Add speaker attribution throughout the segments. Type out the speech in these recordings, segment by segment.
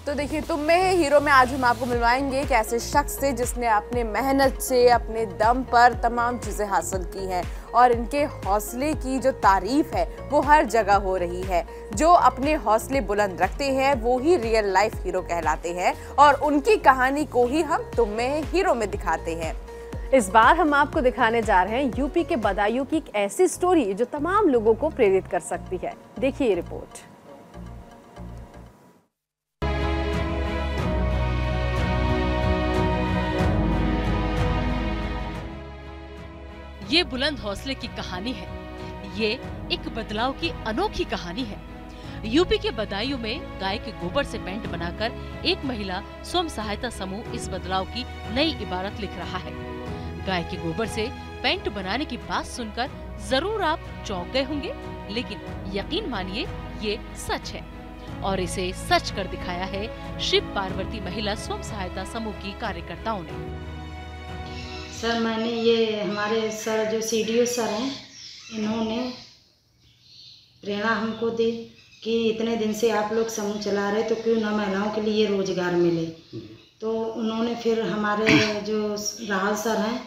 Speaker 1: तो देखिए तुम में है हीरो में आज हम आपको मिलवाएंगे एक ऐसे शख्स से जिसने अपने मेहनत से अपने दम पर तमाम चीजें हासिल की हैं और इनके हौसले की जो तारीफ है वो हर जगह हो रही है। जो अपने हौसले बुलंद रखते हैं वो ही रियल लाइफ हीरो कहलाते हैं और उनकी कहानी को ही हम तुम में है हीरो में दिखाते हैं।
Speaker 2: इस बार हम आपको दिखाने जा रहे हैं यूपी के बदायूं की एक ऐसी स्टोरी जो तमाम लोगों को प्रेरित कर सकती है। देखिए ये रिपोर्ट।
Speaker 3: ये बुलंद हौसले की कहानी है। ये एक बदलाव की अनोखी कहानी है। यूपी के बदायूं में गाय के गोबर से पेंट बनाकर एक महिला स्वयं सहायता समूह इस बदलाव की नई इबारत लिख रहा है। गाय के गोबर से पेंट बनाने की बात सुनकर जरूर आप चौंक गए होंगे, लेकिन यकीन मानिए ये सच है और इसे सच कर दिखाया है शिव पार्वती महिला स्वयं सहायता समूह की कार्यकर्ताओं ने।
Speaker 4: सर मैंने ये हमारे सर जो सीडीओ सर हैं इन्होंने प्रेरणा हमको दी कि इतने दिन से आप लोग समूह चला रहे तो क्यों ना महिलाओं के लिए रोजगार मिले। तो उन्होंने फिर हमारे जो राहुल सर हैं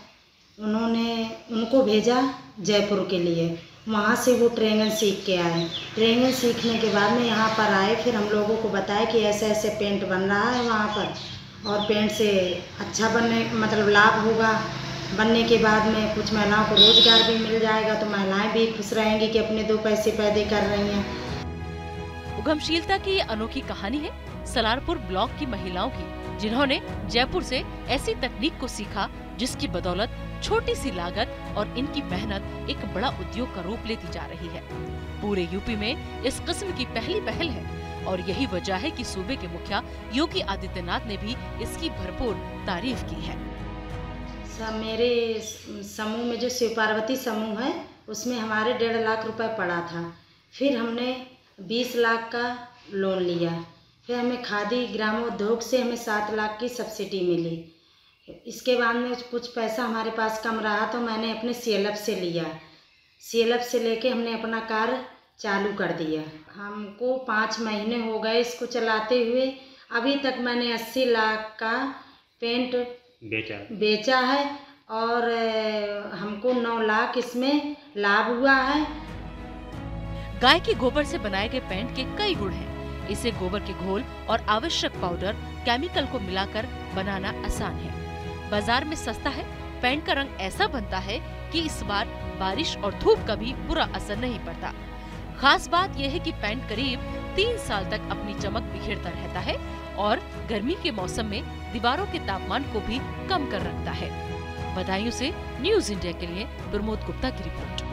Speaker 4: उनको भेजा जयपुर के लिए। वहाँ से वो ट्रेनिंग सीख के आए। ट्रेनिंग सीखने के बाद में यहाँ पर आए, फिर हम लोगों को बताया कि ऐसे ऐसे पेंट बन रहा है वहाँ पर और पेंट से अच्छा मतलब लाभ होगा। बनने के बाद में कुछ महिलाओं को रोजगार भी मिल जाएगा तो महिलाएं भी खुश रहेंगी कि अपने दो पैसे पैदे कर रही हैं।
Speaker 3: उद्यमशीलता की ये अनोखी कहानी है सलारपुर ब्लॉक की महिलाओं की, जिन्होंने जयपुर से ऐसी तकनीक को सीखा जिसकी बदौलत छोटी सी लागत और इनकी मेहनत एक बड़ा उद्योग का रूप लेती जा रही है। पूरे यूपी में इस किस्म की पहली पहल है और यही वजह है कि सूबे के मुखिया योगी आदित्यनाथ ने भी इसकी भरपूर तारीफ की है।
Speaker 4: सर मेरे समूह में जो शिव पार्वती समूह है उसमें हमारे 1.5 लाख रुपए पड़ा था। फिर हमने 20 लाख का लोन लिया। फिर हमें खादी ग्रामोद्योग से हमें 7 लाख की सब्सिडी मिली। इसके बाद में कुछ पैसा हमारे पास कम रहा तो मैंने अपने CLF से लिया। CLF से लेके हमने अपना कार्य चालू कर दिया। हमको 5 महीने हो गए इसको चलाते हुए। अभी तक मैंने 80 लाख का पेंट बेचा है और हमको 9 लाख इसमें लाभ हुआ है।
Speaker 3: गाय के गोबर से बनाए गए पेंट के कई गुण हैं। इसे गोबर के घोल और आवश्यक पाउडर केमिकल को मिलाकर बनाना आसान है। बाजार में सस्ता है। पेंट का रंग ऐसा बनता है कि इस बार बारिश और धूप का भी बुरा असर नहीं पड़ता। खास बात यह है कि पेंट करीब 3 साल तक अपनी चमक बिखेरता रहता है और गर्मी के मौसम में दीवारों के तापमान को भी कम कर रखता है। बदायूं से न्यूज़ इंडिया के लिए प्रमोद गुप्ता की रिपोर्ट।